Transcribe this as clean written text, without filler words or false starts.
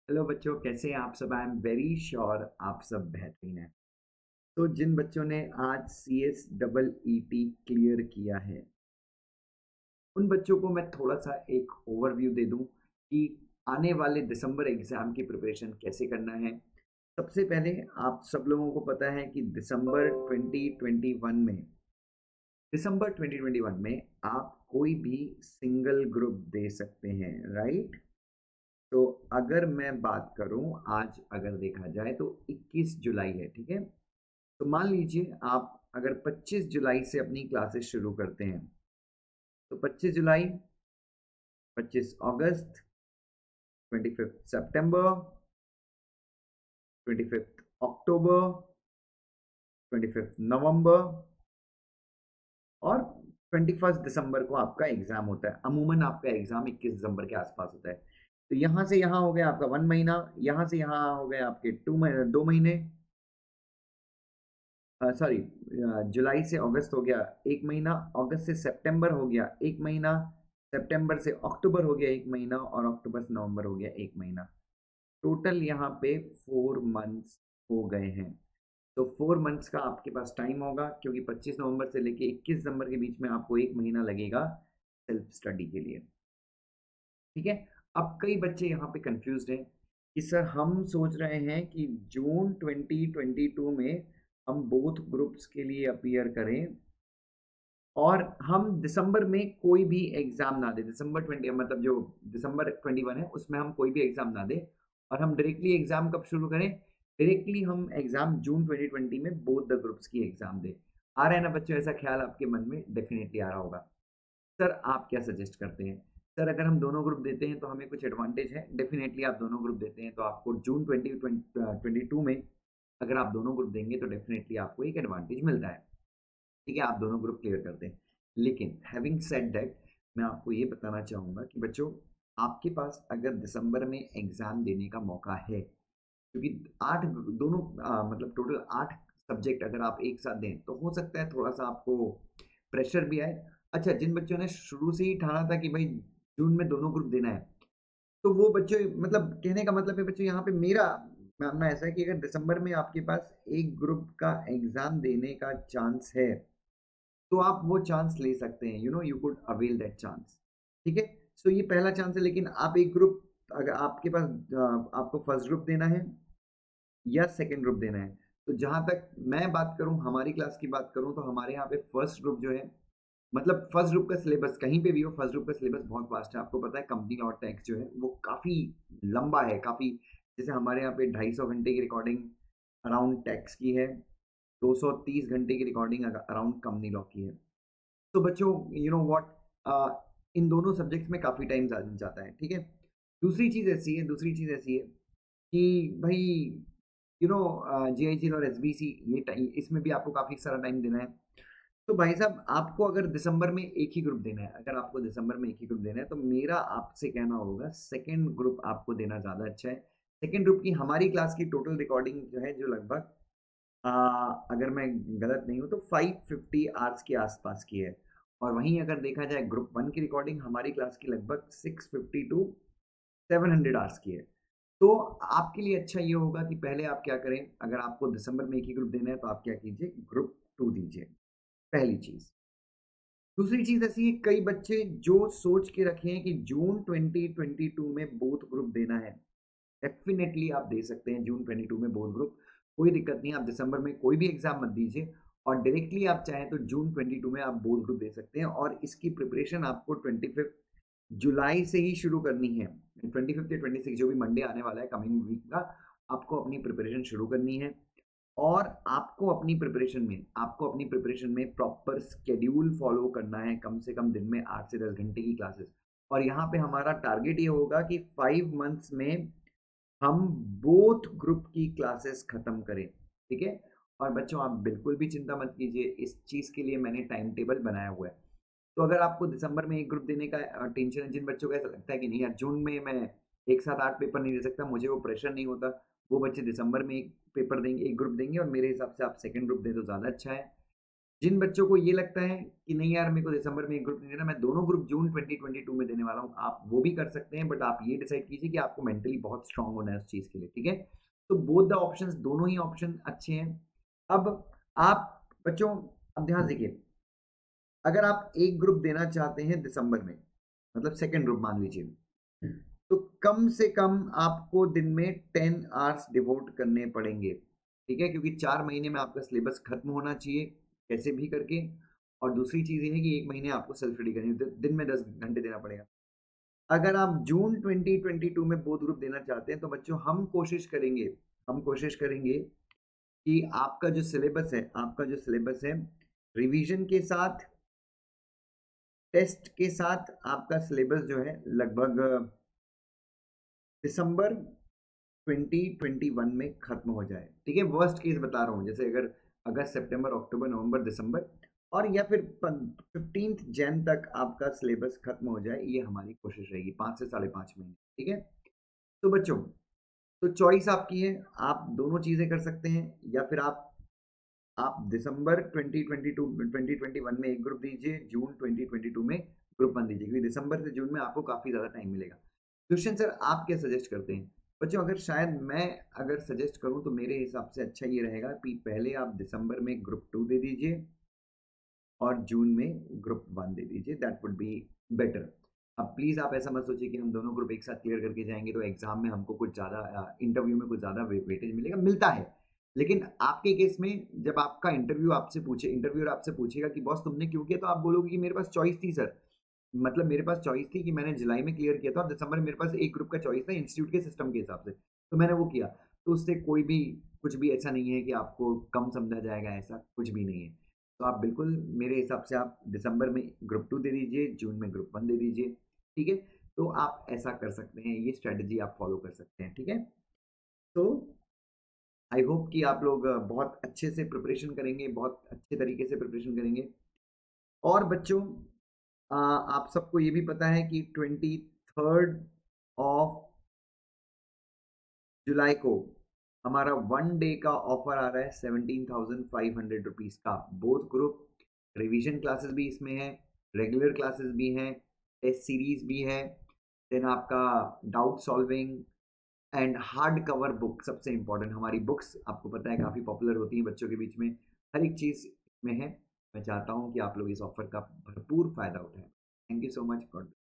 Hello बच्चों, कैसे हैं आप सब? आई एम वेरी श्योर आप सब बेहतरीन हैं। तो जिन बच्चों ने आज C S double E T clear किया है, उन बच्चों को मैं थोड़ा सा एक ओवरव्यू दे दूं कि आने वाले दिसंबर एग्जाम की प्रिपरेशन कैसे करना है। सबसे पहले आप सब लोगों को पता है कि दिसंबर 2021 में आप कोई भी सिंगल ग्रुप दे सकते हैं, राइट? तो अगर मैं बात करूं, आज अगर देखा जाए तो 21 जुलाई है, ठीक है। तो मान लीजिए आप अगर 25 जुलाई से अपनी क्लासेस शुरू करते हैं, तो 25 जुलाई, 25 अगस्त, 25 सितंबर, 25 अक्टूबर, 25 नवंबर और 21 दिसंबर को आपका एग्जाम होता है। अमूमन आपका एग्जाम 21 दिसंबर के आसपास होता है। तो यहां से यहां हो गया आपका 1 महीना, यहां से यहां हो गए आपके 2 महीने, 2 महीने, सॉरी, जुलाई से अगस्त हो गया 1 महीना, अगस्त से सितंबर हो गया 1 महीना, सितंबर से अक्टूबर हो गया 1 महीना और अक्टूबर से नवंबर हो गया 1 महीना। टोटल यहाँ पे 4 मंथ्स हो गए हैं। तो 4 मंथ्स का आपके पास टाइम होगा, क्योंकि 25 नवंबर से लेके 21 दिसंबर के बीच में आपको 1 महीना लगेगा सेल्फ स्टडी के लिए। ठीक है। अब कई बच्चे यहाँ पे कंफ्यूज्ड हैं कि सर हम सोच रहे हैं कि जून 2022 में हम बोथ ग्रुप्स के लिए अपीयर करें और हम दिसंबर में कोई भी एग्जाम ना दें। दिसंबर 20 मतलब जो दिसंबर 21 है उसमें हम कोई भी एग्जाम ना दें और हम डायरेक्टली एग्जाम कब शुरू करें? डायरेक्टली हम एग्जाम जून 2020 में बोथ द ग्रुप्स की एग्जाम दें। आ रहा है ना बच्चों, ऐसा ख्याल आपके मन में डेफिनेटली आ रहा होगा। सर आप क्या सजेस्ट करते हैं? सर अगर हम दोनों ग्रुप देते हैं तो हमें कुछ एडवांटेज है। डेफिनेटली आप दोनों ग्रुप देते हैं तो आपको जून 2022 में अगर आप दोनों ग्रुप देंगे तो डेफिनेटली आपको एक एडवांटेज मिलता है। ठीक है, आप दोनों ग्रुप क्लियर करते हैं। लेकिन हैविंग सेड दैट, मैं आपको ये बताना चाहूँगा कि बच्चों, आपके पास अगर दिसंबर में एग्जाम देने का मौका है, क्योंकि आठ दोनों मतलब टोटल 8 सब्जेक्ट अगर आप एक साथ दें तो हो सकता है थोड़ा सा आपको प्रेशर भी आए। अच्छा, जिन बच्चों ने शुरू से ही ठाना था कि भाई जून में दोनों ग्रुप देना है, तो वो बच्चे, मतलब कहने का मतलब है बच्चों, यहाँ पे मेरा मानना ऐसा है कि अगर दिसंबर में आपके पास एक ग्रुप का एग्जाम देने का चांस है तो आप वो चांस ले सकते हैं। You could avail that chance. ठीक है। सो ये पहला चांस है। लेकिन आप एक ग्रुप, अगर आपके पास आपको फर्स्ट ग्रुप देना है या सेकंड ग्रुप देना है, तो जहां तक मैं बात करूं, हमारी क्लास की बात करूं, तो हमारे यहाँ पे फर्स्ट ग्रुप जो है, मतलब फर्स्ट ग्रुप का सिलेबस कहीं पे भी हो, फर्स्ट ग्रुप का सिलेबस बहुत वास्ट है। आपको पता है कंपनी लॉ टैक्स जो है वो काफी लंबा है, काफी। जैसे हमारे यहाँ पे 250 घंटे की रिकॉर्डिंग अराउंड टैक्स की है, 230 घंटे की रिकॉर्डिंग अराउंड कंपनी लॉ की है। तो बच्चों, यू नो व्हाट, इन दोनों सब्जेक्ट्स में काफी टाइम जाता है। ठीक है। दूसरी चीज ऐसी है कि भाई, जी आई जी और एस बी सी, ये टाइम, इसमें भी आपको काफी सारा टाइम देना है। तो भाई साहब, आपको अगर दिसंबर में एक ही ग्रुप देना है, अगर आपको दिसंबर में एक ही ग्रुप देना है, तो मेरा आपसे कहना होगा सेकंड ग्रुप आपको देना ज़्यादा अच्छा है। सेकंड ग्रुप की हमारी क्लास की टोटल रिकॉर्डिंग जो है, जो लगभग आ, अगर मैं गलत नहीं हूँ तो 550 आवर्स के आसपास की है। और वहीं अगर देखा जाए ग्रुप 1 की रिकॉर्डिंग हमारी क्लास की लगभग 650 टू 700 आवर्स की है। तो आपके लिए अच्छा ये होगा कि पहले आप क्या करें, अगर आपको दिसंबर में एक ही ग्रुप देना है तो आप क्या कीजिए, ग्रुप 2 दीजिए, पहली चीज। दूसरी चीज ऐसी है, कई बच्चे जो सोच के रखे हैं कि जून 2022 में बोथ ग्रुप देना है। डेफिनेटली आप दे सकते हैं जून 22 में बोथ ग्रुप, कोई दिक्कत नहीं। आप दिसंबर में कोई भी एग्जाम मत दीजिए और डायरेक्टली आप चाहें तो जून 22 में आप बोथ ग्रुप दे सकते हैं। और इसकी प्रिपरेशन आपको 25 जुलाई से ही शुरू करनी है। 25 या 26 जो भी मंडे आने वाला है कमिंग वीक का, आपको अपनी प्रिपरेशन शुरू करनी है। और आपको अपनी प्रिपरेशन में प्रॉपर स्केड्यूल फॉलो करना है, कम से कम दिन में 8 से 10 घंटे की क्लासेस। और यहाँ पे हमारा टारगेट ये होगा कि 5 मंथ्स में हम बोथ ग्रुप की क्लासेस खत्म करें। ठीक है। और बच्चों, आप बिल्कुल भी चिंता मत कीजिए, इस चीज़ के लिए मैंने टाइम टेबल बनाया हुआ है। तो अगर आपको दिसंबर में एक ग्रुप देने का टेंशन है, जिन बच्चों को ऐसा लगता है कि नहीं यार, जून में मैं एक साथ 8 पेपर नहीं दे सकता, मुझे वो प्रेशर नहीं होता, वो बच्चे दिसंबर में एक पेपर देंगे, एक ग्रुप देंगे, और मेरे हिसाब से आप सेकंड ग्रुप दें तो ज़्यादा अच्छा है। जिन बच्चों को ये लगता है कि नहीं यार मेरे को दिसंबर में एक ग्रुप नहीं देना, मैं दोनों ग्रुप जून 2022 में देने वाला हूँ, आप वो भी कर सकते हैं, बट आप ये डिसाइड कीजिए कि आपको मेंटली बहुत स्ट्रांग होना है उस चीज़ के लिए, ठीक है। तो बोथ द ऑप्शंस, दोनों ही ऑप्शन अच्छे हैं। अब आप बच्चों, अब ध्यान देखिए, अगर आप एक ग्रुप देना चाहते हैं दिसंबर में, मतलब सेकेंड ग्रुप मान लीजिए, तो कम से कम आपको दिन में 10 आवर्स डिवोट करने पड़ेंगे, ठीक है, क्योंकि 4 महीने में आपका सिलेबस खत्म होना चाहिए कैसे भी करके। और दूसरी चीज़ ये है कि एक महीने आपको सेल्फ स्टडी करनी है, तो दिन में 10 घंटे देना पड़ेगा। अगर आप जून 2022 में बोथ ग्रुप देना चाहते हैं तो बच्चों हम कोशिश करेंगे कि आपका जो सिलेबस है रिवीजन के साथ, टेस्ट के साथ, आपका सिलेबस जो है लगभग दिसंबर 2021 में खत्म हो जाए, ठीक है। वर्स्ट केस बता रहा हूँ, जैसे अगर अगस्त, सितंबर, अक्टूबर, नवंबर, दिसंबर, और या फिर 15 जन तक आपका सिलेबस खत्म हो जाए, ये हमारी कोशिश रहेगी, 5 से 5.5 महीने, ठीक है। तो बच्चों, तो चॉइस आपकी है, आप दोनों चीज़ें कर सकते हैं, या फिर आप दिसंबर 2022 2021 में एक ग्रुप दीजिए, जून 2022 में ग्रुप 1 दीजिए, क्योंकि दिसंबर से जून में आपको काफ़ी ज़्यादा टाइम मिलेगा। दुष्यंत सर, आप क्या सजेस्ट करते हैं? बच्चों, अगर शायद मैं अगर सजेस्ट करूं तो मेरे हिसाब से अच्छा ये रहेगा कि पहले आप दिसंबर में ग्रुप 2 दे दीजिए और जून में ग्रुप 1 दे दीजिए, दैट वुड बी बेटर। अब प्लीज़ आप ऐसा मत सोचिए कि हम दोनों ग्रुप एक साथ क्लियर करके जाएंगे तो एग्जाम में हमको कुछ ज़्यादा, इंटरव्यू में कुछ ज़्यादा वेटेज मिलेगा, मिलता है। लेकिन आपके केस में जब आपका इंटरव्यूअर आपसे पूछेगा कि बॉस तुमने क्यों किया, तो आप बोलोगे कि मेरे पास चॉइस थी सर, मतलब मेरे पास चॉइस थी कि मैंने जुलाई में क्लियर किया था और दिसंबर में मेरे पास एक ग्रुप का चॉइस था इंस्टीट्यूट के सिस्टम के हिसाब से, तो मैंने वो किया। तो उससे कोई भी कुछ भी ऐसा नहीं है कि आपको कम समझा जाएगा, ऐसा कुछ भी नहीं है। तो आप बिल्कुल मेरे हिसाब से आप दिसंबर में ग्रुप 2 दे दीजिए, जून में ग्रुप 1 दे दीजिए, ठीक है। तो आप ऐसा कर सकते हैं, ये स्ट्रेटजी आप फॉलो कर सकते हैं, ठीक है। तो आई होप कि आप लोग बहुत अच्छे से प्रिपरेशन करेंगे, बहुत अच्छे तरीके से प्रिपरेशन करेंगे। और बच्चों, आप सबको ये भी पता है कि 23rd जुलाई को हमारा 1 डे का ऑफर आ रहा है 17,500 रुपीज़ का, बोथ ग्रुप, रिवीजन क्लासेस भी इसमें है, रेगुलर क्लासेस भी हैं, टेस्ट सीरीज भी है, देन आपका doubt solving and hard cover book, सबसे इंपॉर्टेंट हमारी बुक्स आपको पता है काफ़ी पॉपुलर होती हैं बच्चों के बीच में, हर एक चीज़ में है। मैं चाहता हूँ कि आप लोग इस ऑफर का भरपूर फ़ायदा उठाएं। Thank you so much, God.